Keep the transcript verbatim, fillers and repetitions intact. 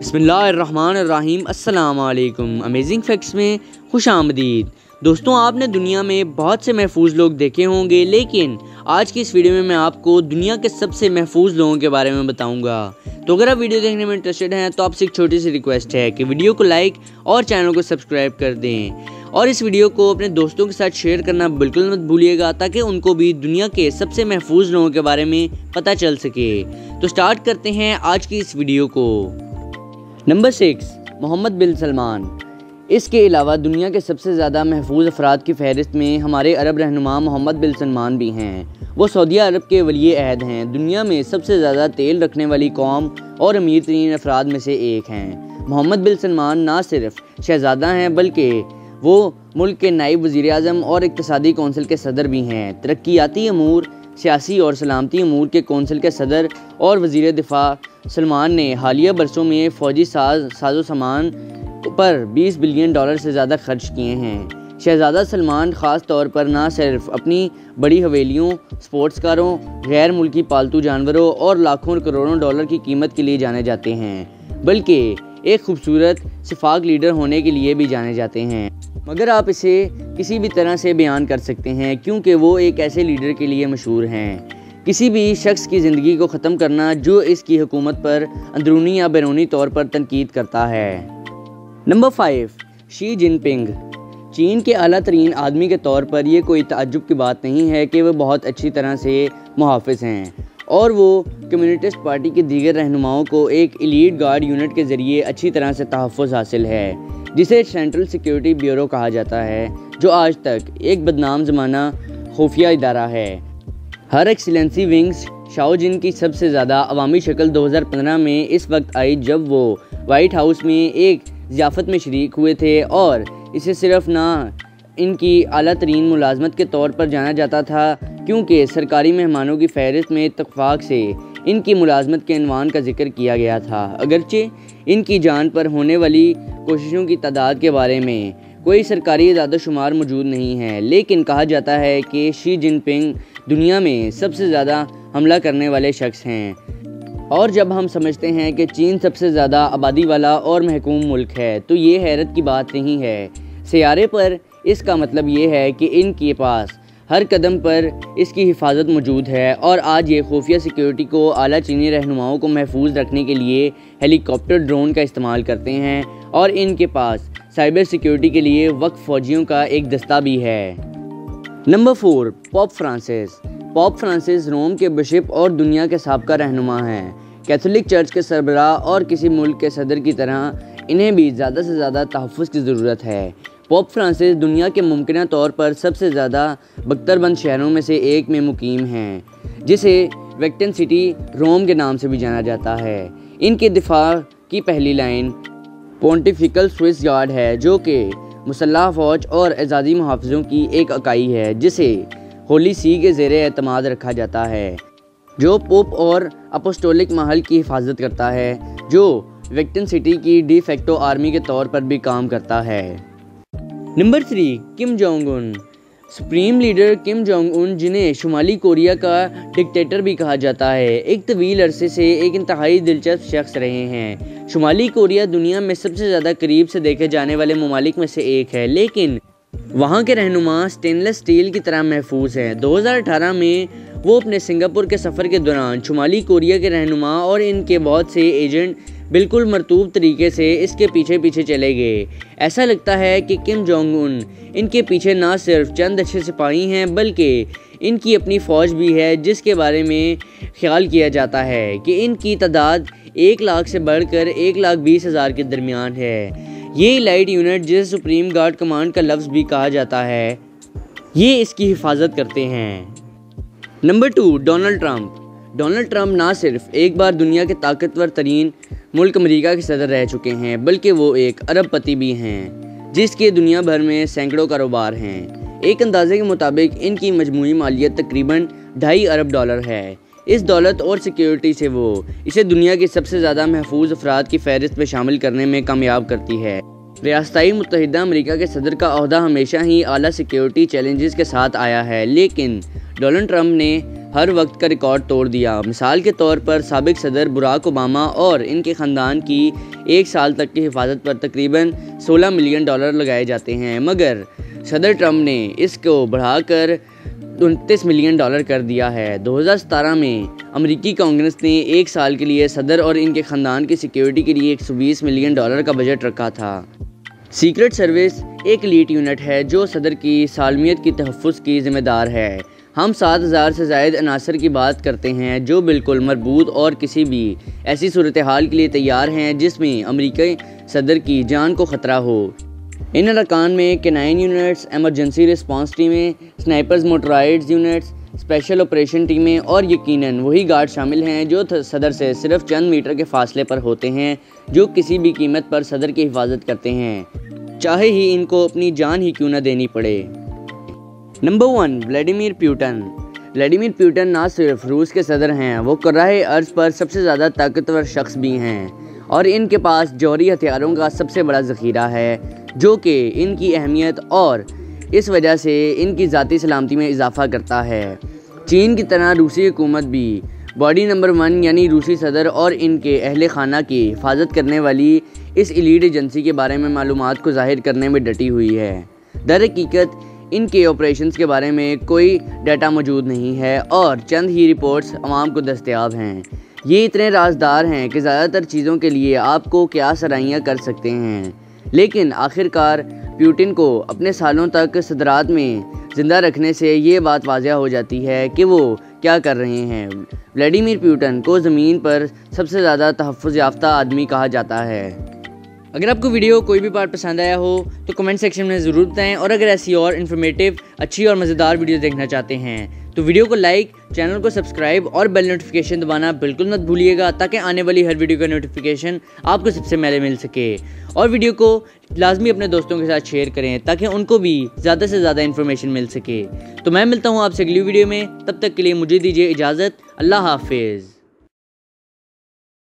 بسم اللہ الرحمن الرحیم۔ السلام علیکم۔ امیزنگ فیکٹس میں خوش آمدید۔ دوستوں، آپ نے دنیا میں بہت سے محفوظ لوگ دیکھے ہوں گے، لیکن آج کی اس ویڈیو میں میں آپ کو دنیا کے سب سے محفوظ لوگوں کے بارے میں بتاؤں گا۔ تو اگر آپ ویڈیو دیکھنے میں انٹرسٹڈ ہیں تو آپ سے ایک چھوٹی سی ریکویسٹ ہے کہ ویڈیو کو لائک اور چینل کو سبسکرائب کر دیں، اور اس ویڈیو کو اپنے دوستوں کے ساتھ شیئر کرنا بالکل مت بھولیے گا، تاکہ ان کو بھی دنیا کے سب سے محفوظ لوگوں کے بارے میں پتہ چل سکے۔ تو سٹارٹ کرتے ہیں آج کی اس ویڈیو کو۔ Number six, Mohammed bin Salman. اس کے علاوہ دنیا کے سب سے زیادہ محفوظ افراد کی فہرست میں ہمارے عرب رہنما محمد بن سلمان بھی ہیں۔ وہ سعودیہ عرب کے ولی عہد ہیں، دنیا میں سب سے زیادہ تیل رکھنے والی قوم اور امیر ترین افراد میں سے ایک ہیں۔ محمد بن سلمان نہ صرف شہزادہ ہیں بلکہ وہ ملک کے نائب وزیر اعظم اور اقتصادی کونسل کے صدر بھی ہیں۔ ترقیاتی امور، سیاسی اور سلامتی امور کے کونسل کے صدر اور وزیر دفاع سلمان نے حالیہ برسوں میں فوجی ساز ساز و سامان پر بیس بلین ڈالر سے زیادہ خرچ کیے ہیں۔ شہزادہ سلمان خاص طور پر نہ صرف اپنی بڑی حویلیوں، سپورٹس کاروں، غیر ملکی پالتو جانوروں اور لاکھوں کروڑوں ڈالر کی قیمت کے لیے جانے جاتے ہیں، بلکہ ایک خوبصورت شفاق لیڈر ہونے کے لیے بھی جانے جاتے ہیں۔ مگر آپ اسے کسی بھی طرح سے بیان کر سکتے ہیں، کیونکہ وہ ایک ایسے لیڈر کے لیے مشہور ہیں۔ کسی بھی شخص کی زندگی کو ختم کرنا جو اس کی حکومت پر اندرونی یا بیرونی طور پر تنقید کرتا ہے۔ نمبر فائیو، شی جن پنگ۔ چین کے اعلیٰ ترین آدمی کے طور پر یہ کوئی تعجب کی بات نہیں ہے کہ وہ بہت اچھی طرح سے محافظ ہیں، اور وہ کمیونسٹ پارٹی کے دیگر رہنماؤں کو ایک ایلیٹ گارڈ یونٹ کے ذریعے اچھی طرح سے تحفظ حاصل ہے، جسے سینٹرل سیکیورٹی بیورو کہا جاتا ہے، جو آج تک ایک بدنام زمانہ خفیہ ادارہ ہے۔ ہر ایکسیلنسی ونگز شاؤ جن کی سب سے زیادہ عوامی شکل دو ہزار پندرہ میں اس وقت آئی جب وہ وائٹ ہاؤس میں ایک ضیافت میں شریک ہوئے تھے، اور اسے صرف نہ ان کی اعلیٰ ترین ملازمت کے طور پر جانا جاتا تھا، کیونکہ سرکاری مہمانوں کی فہرست میں اتفاق سے ان کی ملازمت کے عنوان کا ذکر کیا گیا تھا۔ اگرچہ ان کی جان پر ہونے والی کوششوں کی تعداد کے بارے میں کوئی سرکاری اعداد و شمار موجود نہیں ہے، لیکن کہا جاتا ہے کہ شی جن پنگ دنیا میں سب سے زیادہ حملہ کرنے والے شخص ہیں، اور جب ہم سمجھتے ہیں کہ چین سب سے زیادہ آبادی والا اور محکوم ملک ہے تو یہ حیرت کی بات نہیں ہے۔ سیارے پر اس کا مطلب یہ ہے کہ ان کے پاس ہر قدم پر اس کی حفاظت موجود ہے، اور آج یہ خفیہ سیکیورٹی کو اعلیٰ چینی رہنماؤں کو محفوظ رکھنے کے لیے ہیلی کاپٹر ڈرون کا استعمال کرتے ہیں، اور ان کے پاس سائبر سیکیورٹی کے لیے وقف فوجیوں کا ایک دستہ بھی ہے۔ Number four, Pope Francis. Pope Francis Rome کے بشپ اور دنیا کے سابقہ رہنما ہیں۔ کیتھولک چرچ کے سربراہ اور کسی ملک کے صدر کی طرح انہیں بھی زیادہ سے زیادہ تحفظ کی ضرورت ہے۔ پوپ فرانسس دنیا کے ممکنہ طور پر سب سے زیادہ بختر بند شہروں میں سے ایک میں مقیم ہیں، جسے ویٹیکن سٹی روم کے نام سے بھی جانا جاتا ہے۔ ان کے دفاع کی پہلی لائن پونٹیفیکل سوئس گارڈ ہے، جو کہ مسلح فوج اور اعزازی محافظوں کی ایک اکائی ہے، جسے ہولی سی کے زیر اعتماد رکھا جاتا ہے، جو پوپ اور اپوسٹولک محل کی حفاظت کرتا ہے، جو ویٹیکن سٹی کی ڈی فیکٹو آرمی کے طور پر بھی کام کرتا ہے۔ Number three, Kim Jong Un. Supreme leader Kim Jong Un, جنہیں شمالی کوریا کا ڈکٹیٹر بھی کہا جاتا ہے، ایک طویل عرصے سے ایک انتہائی دلچسپ شخص رہے ہیں۔ شمالی کوریا دنیا میں سب سے زیادہ قریب سے دیکھے جانے والے ممالک میں سے ایک ہے، لیکن وہاں کے رہنما سٹین لیس اسٹیل کی طرح محفوظ ہیں۔ دو ہزار اٹھارہ میں وہ اپنے سنگاپور کے سفر کے دوران شمالی کوریا کے رہنما اور ان کے بہت سے ایجنٹ بالکل مرطوب طریقے سے اس کے پیچھے پیچھے چلے گئے۔ ایسا لگتا ہے کہ کم جونگ ان ان کے پیچھے نہ صرف چند اچھے سپاہی ہیں بلکہ ان کی اپنی فوج بھی ہے، جس کے بارے میں خیال کیا جاتا ہے کہ ان کی تعداد ایک لاکھ سے بڑھ کر ایک لاکھ بیس ہزار کے درمیان ہے۔ یہ لائٹ یونٹ، جسے سپریم گارڈ کمانڈ کا لفظ بھی کہا جاتا ہے، یہ اس کی حفاظت کرتے ہیں۔ Number two, Donald Trump. Donald Trump نہ صرف ایک بار دنیا کے طاقتور ترین ملک امریکہ کے صدر رہ چکے ہیں، بلکہ وہ ایک ارب پتی بھی ہیں، جس کے دنیا بھر میں سینکڑوں کاروبار ہیں۔ ایک اندازے کے مطابق ان کی مجموعی مالیت تقریباً ڈھائی ارب ڈالر ہے۔ اس دولت اور سیکیورٹی سے وہ اسے دنیا کی سب سے زیادہ محفوظ افراد کی فہرست میں شامل کرنے میں کامیاب کرتی ہے۔ ریاستہائے متحدہ امریکہ کے صدر کا عہدہ ہمیشہ ہی اعلیٰ سیکیورٹی چیلنجز کے ساتھ آیا ہے، لیکن ڈونلڈ ٹرمپ نے ہر وقت کا ریکارڈ توڑ دیا۔ مثال کے طور پر سابق صدر براک اوباما اور ان کے خاندان کی ایک سال تک کی حفاظت پر تقریباً سولہ ملین ڈالر لگائے جاتے ہیں، مگر صدر ٹرمپ نے اس کو بڑھا کر انتیس ملین ڈالر کر دیا ہے۔ دو ہزار ستارہ میں امریکی کانگریس نے ایک سال کے لیے صدر اور ان کے خاندان کی سیکیورٹی کے لیے ایک سو بیس ملین ڈالر کا بجٹ رکھا تھا۔ سیکرٹ سروس ایک لیٹ یونٹ ہے جو صدر کی سالمیت کی تحفظ کی ذمہ دار ہے۔ ہم سات ہزار سے زائد عناصر کی بات کرتے ہیں جو بالکل مربوط اور کسی بھی ایسی صورتحال کے لیے تیار ہیں جس میں امریکی صدر کی جان کو خطرہ ہو۔ ان ارکان میں کینائن یونٹس، ایمرجنسی رسپانس ٹیمیں، snipers motorized units, special operation ٹیمیں اور یقیناً وہی گارڈ شامل ہیں جو صدر سے صرف چند میٹر کے فاصلے پر ہوتے ہیں، جو کسی بھی قیمت پر صدر کی حفاظت کرتے ہیں، چاہے ہی ان کو اپنی جان ہی کیوں نہ دینی پڑے۔ Number one, Vladimir Putin. Vladimir Putin نہ صرف روس کے صدر ہیں، وہ کرۂ ارض پر سب سے زیادہ طاقتور شخص بھی ہیں اور ان کے پاس جوہری ہتھیاروں کا سب سے بڑا ذخیرہ ہے، جو کہ ان کی اہمیت اور اس وجہ سے ان کی ذاتی سلامتی میں اضافہ کرتا ہے۔ چین کی طرح روسی حکومت بھی باڈی نمبر ون یعنی روسی صدر اور ان کے اہل خانہ کی حفاظت کرنے والی اس ایلیٹ ایجنسی کے بارے میں معلومات کو ظاہر کرنے میں ڈٹی ہوئی ہے۔ در حقیقت ان کے آپریشنز کے بارے میں کوئی ڈیٹا موجود نہیں ہے اور چند ہی رپورٹس عوام کو دستیاب ہیں۔ یہ اتنے رازدار ہیں کہ زیادہ تر چیزوں کے لیے آپ کو کیا سرائیاں کر سکتے ہیں، لیکن آخر کار پیوٹن کو اپنے سالوں تک صدارت میں زندہ رکھنے سے یہ بات واضح ہو جاتی ہے کہ وہ کیا کر رہے ہیں۔ ولیڈیمیر پیوٹن کو زمین پر سب سے زیادہ تحفظ یافتہ آدمی کہا جاتا ہے۔ اگر آپ کو ویڈیو کوئی بھی پارٹ پسند آیا ہو تو کمنٹ سیکشن میں ضرور بتائیں، اور اگر ایسی اور انفارمیٹیو، اچھی اور مزیدار ویڈیو دیکھنا چاہتے ہیں تو ویڈیو کو لائک، چینل کو سبسکرائب اور بیل نوٹیفیکیشن دبانا بالکل مت بھولیے گا تاکہ آنے والی ہر ویڈیو کا نوٹیفیکیشن آپ کو سب سے پہلے مل سکے، اور ویڈیو کو لازمی اپنے دوستوں کے ساتھ شیئر کریں تاکہ ان کو بھی زیادہ سے زیادہ انفارمیشن مل سکے۔ تو میں ملتا ہوں آپ سے اگلی ویڈیو میں، تب تک کے لیے مجھے دیجیے اجازت۔ اللہ حافظ۔